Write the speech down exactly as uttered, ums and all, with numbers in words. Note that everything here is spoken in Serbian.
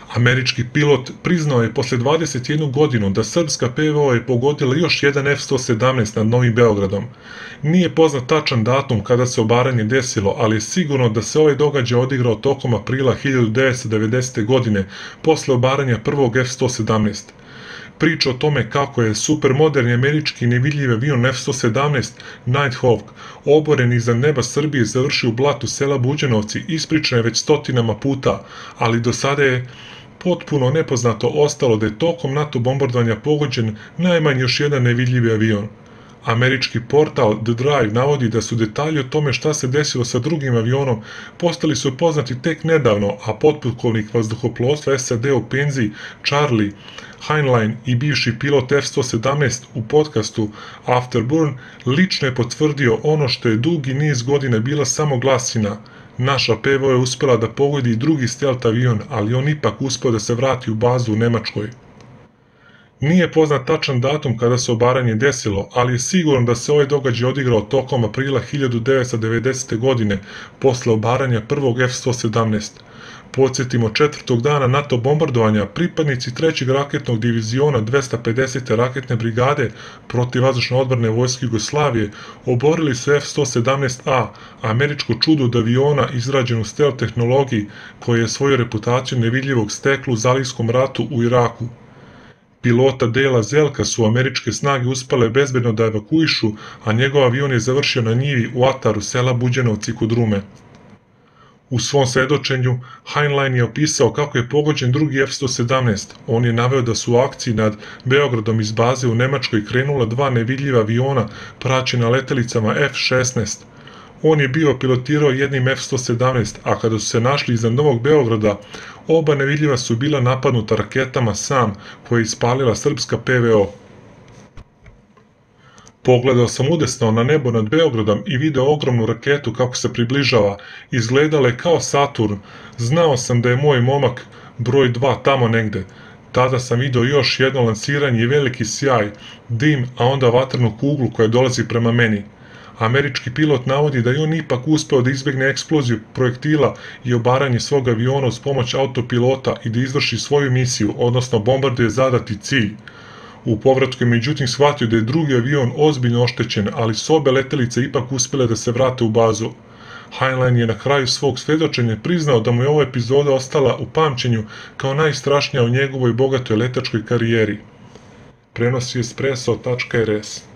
Američki pilot priznao je posle dvadeset jednu godinu da srpska P V O je pogodila još jedan F sto sedamnaest nad Novim Beogradom. Nije poznat tačan datum kada se obaranje desilo, ali je sigurno da se ovaj događaj odigrao tokom aprila hiljadu devetsto devedesete. godine posle obaranja prvog F sto sedamnaest. Priča o tome kako je supermoderni američki nevidljivi avion F sto sedamnaest Nighthawk oboren iznad neba Srbije završio u blatu sela Buđanovci ispričana je već stotinama puta, ali do sada je potpuno nepoznato ostalo da je tokom NATO bombardovanja pogođen najmanje još jedan nevidljivi avion. Američki portal The Drive navodi da su detalji o tome šta se desilo sa drugim avionom postali su poznati tek nedavno, a potpukovnik vazduhoplovstva S A D u penziji Charlie Heinlein i bivši pilot F sto sedamnaest u podcastu Afterburn lično je potvrdio ono što je dugi niz godina bila samo glasina. Naša P V O je uspela da pogodi drugi stealth avion, ali on ipak uspeo da se vrati u bazu u Nemačkoj. Nije poznat tačan datum kada se obaranje desilo, ali je sigurno da se ovaj događaj odigrao tokom aprila hiljadu devetsto devedesete. godine posle obaranja prvog F sto sedamnaest. Podsjetimo, četvrtog dana NATO bombardovanja pripadnici trećeg raketnog diviziona dvesta pedesete raketne brigade protivvazdušne odbrane vojske Jugoslavije oborili su F sto sedamnaest A, američko čudo od aviona izrađen u stealth tehnologiji koja je svoju reputaciju nevidljivog stekla u Zalivskom ratu u Iraku. Pilota Dela Zelka su američke snage uspale bezbedno da evakuišu, a njegov avion je završio na njivi u ataru sela Buđanovci kod Rume. U svom svedočenju, Heinlein je opisao kako je pogođen drugi F sto sedamnaest. On je naveo da su u akciji nad Beogradom iz baze u Nemačkoj krenula dva nevidljiva aviona praćena letelicama F šesnaest. On je bio pilotirao jednim F sto sedamnaest, a kada su se našli iznad Novog Beograda, oba nevidljiva su bila napadnuta raketama SAM koje je ispalila srpska P V O. Pogledao sam udesno na nebo nad Beogradom i video ogromnu raketu kako se približava. Izgledala je kao Saturn. Znao sam da je moj momak broj dva tamo negde. Tada sam video još jedno lansiranje i veliki sjaj, dim, a onda vatrenu kuglu koja dolazi prema meni. Američki pilot navodi da je on ipak uspeo da izbegne eksploziju projektila i obaranje svog aviona uz pomoć autopilota i da izvrši svoju misiju, odnosno bombarduje zadati cilj. U povratku je međutim shvatio da je drugi avion ozbiljno oštećen, ali su obe letelice ipak uspjele da se vrate u bazu. Heinlein je na kraju svog svedočenja priznao da mu je ova epizoda ostala u pamćenju kao najstrašnija u njegovoj bogatoj letačkoj karijeri. Prenosi espresso tačka er es